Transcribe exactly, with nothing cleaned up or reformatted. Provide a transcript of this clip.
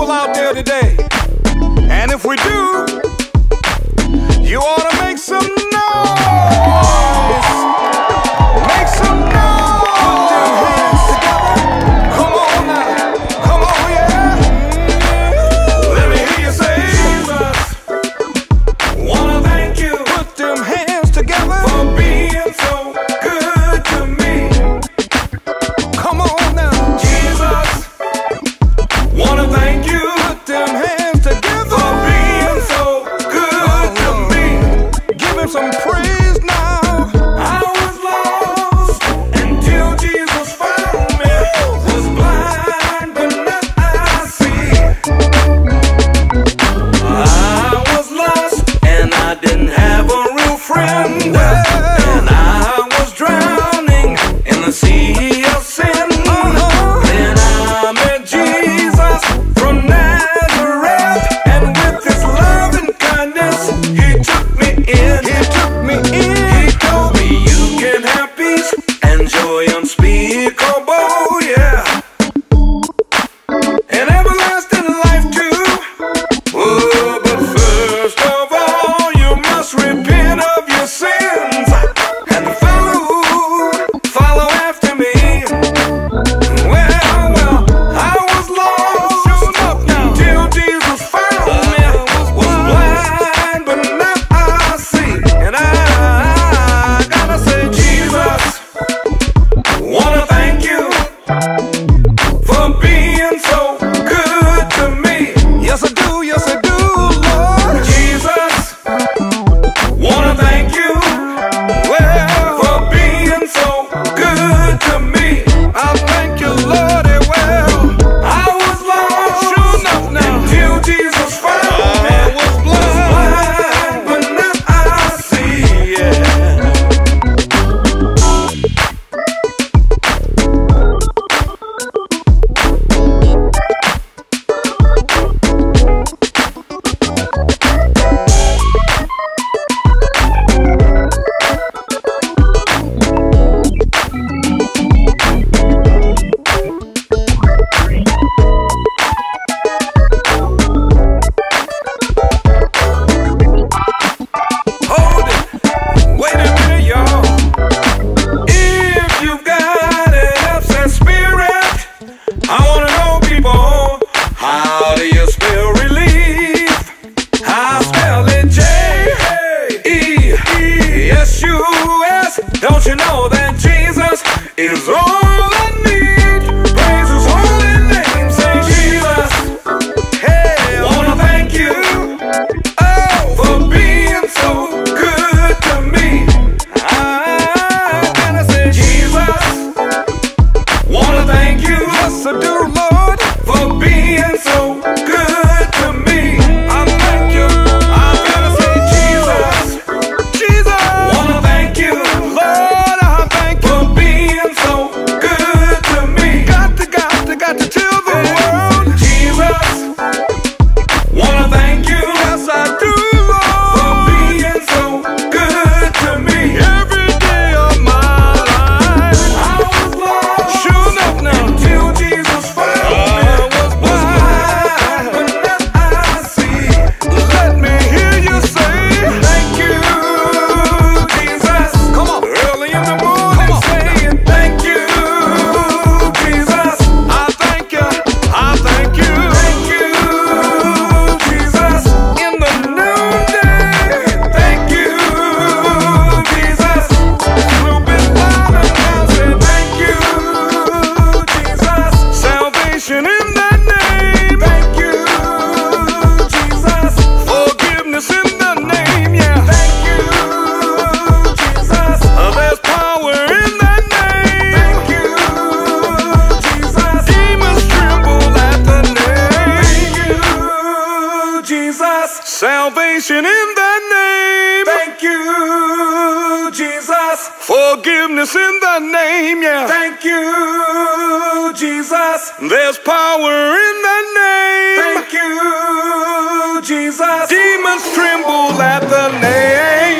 people out there today? And if we do, you ought to make some noise. Make some noise. Put them hands together. Come on now. Come on, yeah. Let me hear you say, Jesus, wanna thank you. Put them hands together for being so good to me. Come on now. Jesus, wanna thank you. Put them hands together for being so good to me. Give him some praise now. I was lost until Jesus found me. Was blind but now I see. I was lost and I didn't have a real friend. And I was drowning in the sea of sin. Then I met Jesus from Nazareth, and with his love and kindness, he took me in. He took me in. He told me you can have peace and joy unspeakable, yeah, and everlasting life too. Oh, but first of all, you must repent of your sins and follow, follow after me. Well, well, I was lost until Jesus found me. Was blind, but now I see. And I gotta say, Jesus, wanna thank you for being so good to me. Yes, I do, yes, I do, Lord. Jesus, wanna thank you, well, for being so good to me. I thank you, Lord, well. I was lost, sure enough now, until Jesus found me. I was blind, but now I see, yeah. Hold it, wait a minute, y'all. If you've got an upset spirit, I wanna know, people, how do you spell relief? I spell it J E E S U S. Don't you know that Jesus is all I need? Praise his holy name. Say, Jesus, hey, I wanna thank you, oh, for being so good to me. I gotta say, Jesus, wanna thank you, yes I do, Lord, for being so good to me. I thank you. I gotta say, Jesus, Jesus, wanna thank you, Lord, I thank you for being so good to me. Got to, got to, got to tell the world, Jesus, wanna thank you, yes I do, Lord, for being so good to me. Every day of my life, I was lost, sure enough now, until Jesus found me. I was blind, but now I see. Let me hear you say, thank you, Jesus. Come on, early in the morning, saying thank you, Jesus. I thank you, I thank you, thank you, Jesus. In the noonday, thank you, Jesus. We've been blind and now say thank you, Jesus. Salvation in that name, thank you, Jesus. Forgiveness in the name, yeah, thank you, Jesus. There's power in that name, thank you, Jesus. Demons tremble at the name, thank you, Jesus. Salvation in that name, thank you, Jesus. Forgiveness in the name, yeah, thank you, Jesus. There's power in that name, thank you, Jesus. Demons tremble at the name.